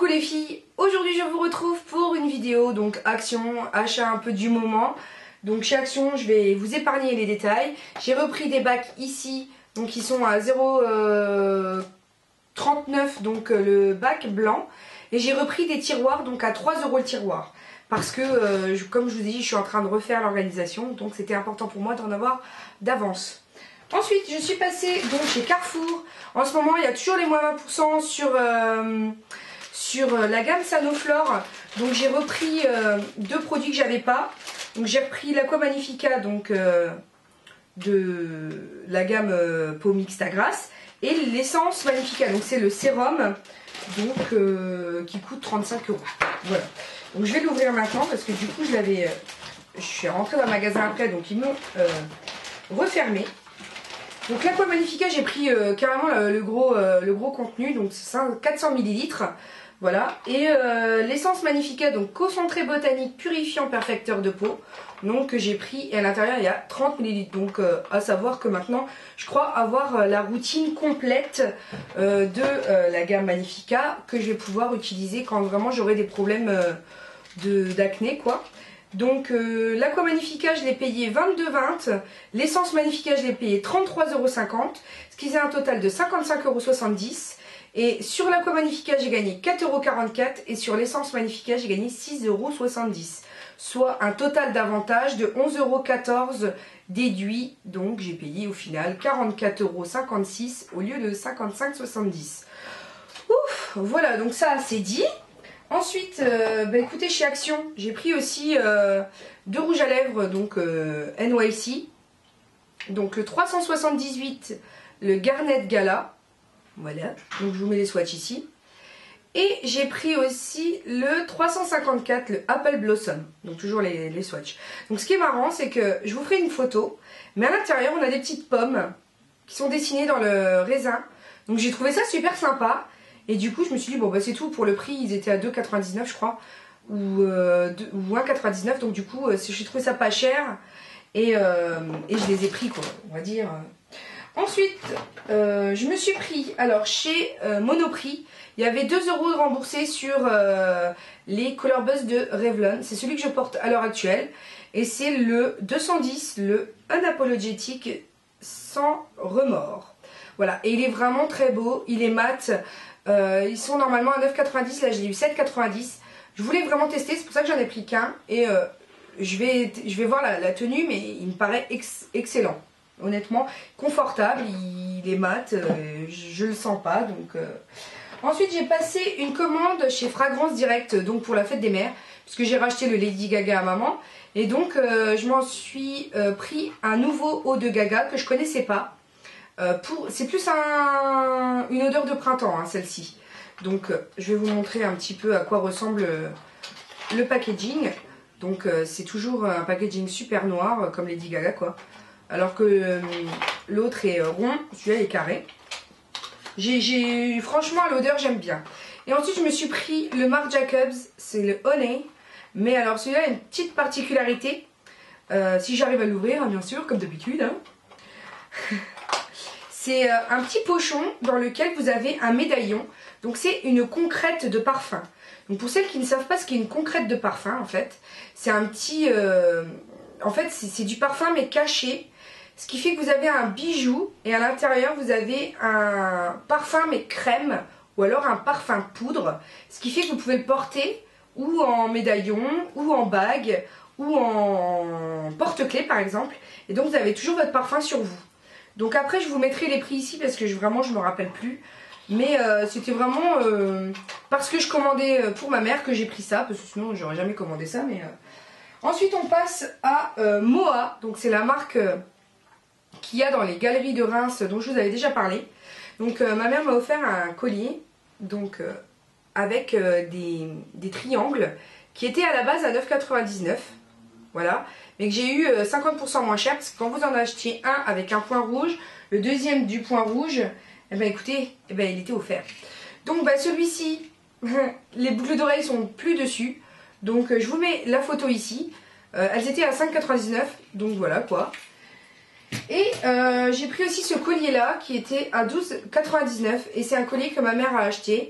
Coucou les filles, aujourd'hui je vous retrouve pour une vidéo, donc Action, achat un peu du moment. Donc chez Action, je vais vous épargner les détails. J'ai repris des bacs ici, donc ils sont à 0,39, donc le bac blanc. Et j'ai repris des tiroirs, donc à 3 € le tiroir. Parce que, comme je vous ai dit, je suis en train de refaire l'organisation, donc c'était important pour moi d'en avoir d'avance. Ensuite, je suis passée donc chez Carrefour. En ce moment, il y a toujours les moins 20% sur la gamme Sanoflore. Donc j'ai repris deux produits que j'avais pas. Donc j'ai repris l'Aqua Magnifica donc de la gamme Peau Mixta Grasse et l'essence Magnifica. Donc c'est le sérum donc qui coûte 35 €. Voilà. Donc je vais l'ouvrir maintenant parce que du coup je suis rentrée dans le magasin après, donc ils m'ont refermé. Donc l'Aqua Magnifica, j'ai pris carrément le gros contenu, donc c'est 400 ml. Voilà. Et l'essence Magnifica, donc concentré botanique purifiant perfecteur de peau. Donc j'ai pris, et à l'intérieur il y a 30 ml. Donc à savoir que maintenant je crois avoir la routine complète de la gamme Magnifica que je vais pouvoir utiliser quand vraiment j'aurai des problèmes d'acné quoi. Donc l'Aqua Magnifica je l'ai payé 22,20 €, l'essence Magnifica je l'ai payé 33,50 €, ce qui fait un total de 55,70 €. Et sur l'Aqua Magnifica j'ai gagné 4,44 € et sur l'essence Magnifica j'ai gagné 6,70 €. Soit un total d'avantage de 11,14 € déduit, donc j'ai payé au final 44,56 € au lieu de 55,70 €. Ouf, voilà, donc ça c'est dit. Ensuite, écoutez, chez Action, j'ai pris aussi deux rouges à lèvres, donc NYC. Donc le 378, le Garnet Gala. Voilà, donc je vous mets les swatchs ici. Et j'ai pris aussi le 354, le Apple Blossom. Donc toujours les swatchs. Donc ce qui est marrant, c'est que je vous ferai une photo. Mais à l'intérieur, on a des petites pommes qui sont dessinées dans le raisin. Donc j'ai trouvé ça super sympa. Et du coup, je me suis dit, bon, bah c'est tout. Pour le prix, ils étaient à 2,99 je crois. Ou 1,99. Donc du coup, j'ai trouvé ça pas cher. Et je les ai pris, quoi, on va dire. Ensuite, je me suis pris, alors chez Monoprix, il y avait 2 € de remboursés sur les Color Buzz de Revlon. C'est celui que je porte à l'heure actuelle. Et c'est le 210, le Unapologetic sans remords. Voilà, et il est vraiment très beau, il est mat. Ils sont normalement à 9,90, là je l'ai eu 7,90. Je voulais vraiment tester, c'est pour ça que j'en ai pris qu'un. Et je vais voir la tenue, mais il me paraît excellent. Honnêtement, confortable, il est mat, je le sens pas. Donc, ensuite, j'ai passé une commande chez Fragrance Direct, donc pour la fête des mères, puisque j'ai racheté le Lady Gaga à maman. Et donc, je m'en suis pris un nouveau eau de Gaga que je connaissais pas. C'est plus une odeur de printemps, hein, celle-ci. Donc, je vais vous montrer un petit peu à quoi ressemble le packaging. Donc, c'est toujours un packaging super noir, comme Lady Gaga, quoi. Alors que l'autre est rond, celui-là est carré. Franchement, l'odeur, j'aime bien. Et ensuite, je me suis pris le Marc Jacobs, c'est le Honey. Mais alors, celui-là a une petite particularité. Si j'arrive à l'ouvrir, bien sûr, comme d'habitude. Hein. C'est un petit pochon dans lequel vous avez un médaillon. Donc, c'est une concrète de parfum. Donc, pour celles qui ne savent pas ce qu'est une concrète de parfum, en fait, c'est un petit... en fait, c'est du parfum, mais caché. Ce qui fait que vous avez un bijou et à l'intérieur vous avez un parfum mais crème ou alors un parfum poudre. Ce qui fait que vous pouvez le porter ou en médaillon ou en bague ou en porte-clés par exemple. Et donc vous avez toujours votre parfum sur vous. Donc après je vous mettrai les prix ici parce que vraiment je me rappelle plus. Mais c'était vraiment parce que je commandais pour ma mère que j'ai pris ça. Parce que sinon j'aurais jamais commandé ça. Mais ensuite on passe à Moa. Donc c'est la marque... qu'il y a dans les galeries de Reims dont je vous avais déjà parlé. Donc ma mère m'a offert un collier donc avec des triangles qui étaient à la base à 9,99 €. Voilà, mais que j'ai eu 50% moins cher parce que quand vous en achetiez un avec un point rouge, le deuxième du point rouge, eh ben écoutez, eh ben, il était offert. Donc bah, celui-ci, les boucles d'oreilles sont plus dessus. Donc je vous mets la photo ici. Elles étaient à 5,99 €, donc voilà quoi. Et j'ai pris aussi ce collier là qui était à 12,99 € et c'est un collier que ma mère a acheté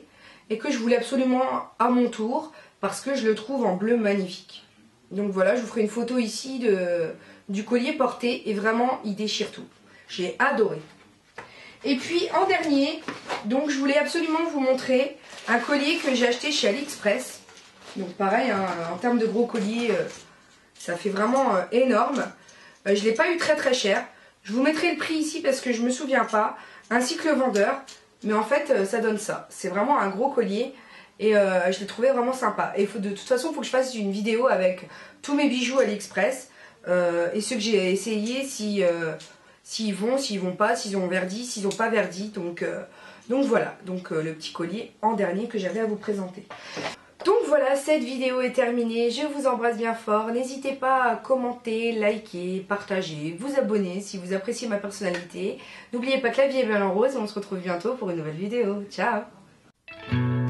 et que je voulais absolument à mon tour parce que je le trouve en bleu magnifique. Donc voilà, je vous ferai une photo ici du collier porté et vraiment il déchire tout. J'ai adoré. Et puis en dernier, donc je voulais absolument vous montrer un collier que j'ai acheté chez AliExpress. Donc pareil, hein, en termes de gros collier, ça fait vraiment énorme. Je ne l'ai pas eu très cher. Je vous mettrai le prix ici parce que je ne me souviens pas, ainsi que le vendeur. Mais en fait, ça donne ça. C'est vraiment un gros collier et je l'ai trouvé vraiment sympa. Et de toute façon, il faut que je fasse une vidéo avec tous mes bijoux AliExpress et ceux que j'ai essayé, s'ils vont pas, s'ils ont verdi, s'ils n'ont pas verdi. Donc voilà, le petit collier en dernier que j'avais à vous présenter. Donc voilà, cette vidéo est terminée, je vous embrasse bien fort, n'hésitez pas à commenter, liker, partager, vous abonner si vous appréciez ma personnalité. N'oubliez pas que la vie est belle en rose, on se retrouve bientôt pour une nouvelle vidéo, ciao!